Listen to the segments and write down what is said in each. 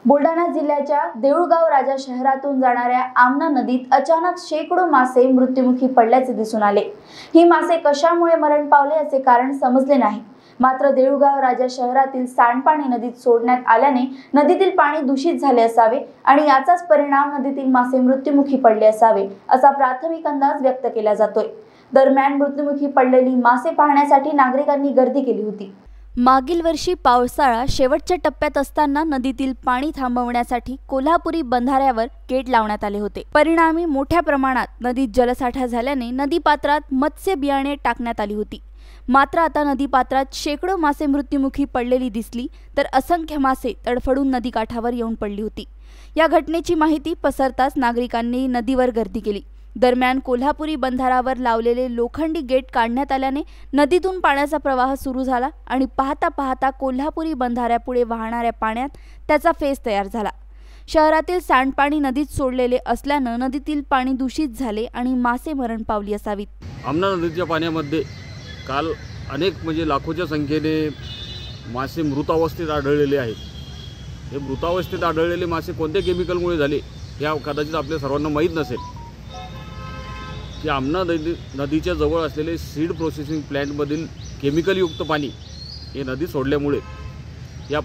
बुलढाणा जिल्ह्याच्या देऊळगाव राजा शहरातून जाणाऱ्या आमना नदीत अचानक शेकडो मासे मृत्युमुखी पडल्याचे दिसून आले। ही मासे कशामुळे मरण पावले याचे कारण समजले नाही। मात्र देऊळगाव राजा शहरातील सांडपाणी नदीत सोडण्यात आल्याने नदीतील पाणी दूषित झाले असावे आणि याचाच परिणाम नदीतील मासे मृत्युमुखी पडले असावे असा प्राथमिक अंदाज व्यक्त केला जातोय। दरम्यान मृत्युमुखी पडलेली मासे पाहण्यासाठी नागरिकांनी गर्दी केली होती। मागील वर्षी पावसाळा शेवटच्या टप्प्यात असताना नदीतील पाणी थांबवण्यासाठी कोल्हापुरी बंधाऱ्यावर गेट लावण्यात आले होते। परिणामी मोठ्या प्रमाणात नदीत जलसाठा झाल्याने नदीपात्रात मत्स्य बियाणे टाकण्यात आली होती। मात्र आता नदीपात्रात शेकडो मासे मृत्युमुखी पडलेली दिसली तर असंख्य मासे तडफडून नदीकाठावर येऊन पडली होती। या घटनेची माहिती पसरताच नागरिकांनी नदीवर गर्दी केली। दरम्यान कोल्हापुरी बंधारावर लावलेले लोखंडी गेट काढण्यात आल्याने नदीतून पाण्याचा प्रवाह सुरू झाला आणि पाहता पाहता कोल्हापुरी बंधाऱ्यापुढे वाहणाऱ्या पाण्यात त्याचा फेस तयार झाला। शहरातील सांडपाणी नदीत सोडलेले असल्याने नदीतील पाणी दूषित झाले आणि मासे मरण पावली असावीत। आमना नदीच्या पाण्यामध्ये काल अनेक म्हणजे लाखोच्या संख्येने मासे मृत अवस्थेत आढळलेले आहेत। हे मृत अवस्थेत आढळलेले मासे कोणत्या केमिकलमुळे झाले या कदाचित आपल्या सर्वांना माहीत नसेल की आमना नदीच्या जवळ असलेले सीड प्रोसेसिंग प्लॅन्टमधील केमिकलयुक्त पाणी हे नदी सोडल्यामुळे या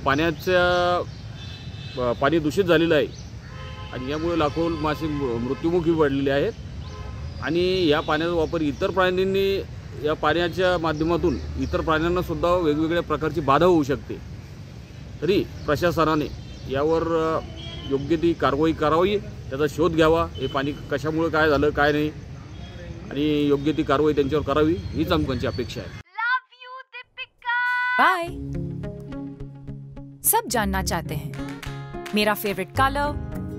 पाणी दूषित झालेलं आहे आणि यामुळे लाखो मासे मृत्युमुखी पडलेले आहेत आणि या पाण्याचा वापर इतर प्राण्यांनी या पाण्याच्या माध्यमातून इतर प्राण्यांना सुद्धा वेगवेगळ्या प्रकारची बाधा होऊ शकते। तरी प्रशासनाने यावर योग्य ती कारवाई करावी, त्याचा शोध घ्यावा, हे पाणी कशामुळे काय झालं काय नाही आणि योग्य ती कारवाई त्यांच्यावर करावी हीच आमची अपेक्षा है। बाय। सब जानना चाहते हैं मेरा फेवरेट कलर,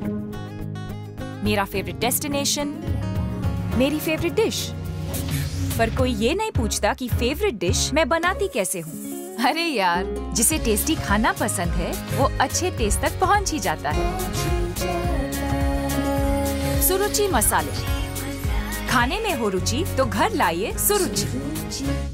मेरा फेवरेट डेस्टिनेशन, मेरी फेवरेट डिश, पर कोई ये नहीं पूछता कि फेवरेट डिश मैं बनाती कैसे हूँ। अरे यार, जिसे टेस्टी खाना पसंद है वो अच्छे टेस्ट तक पहुँच ही जाता है। सुरुचि मसाले, खाने में हो रुचि तो घर लाइए सुरुचि।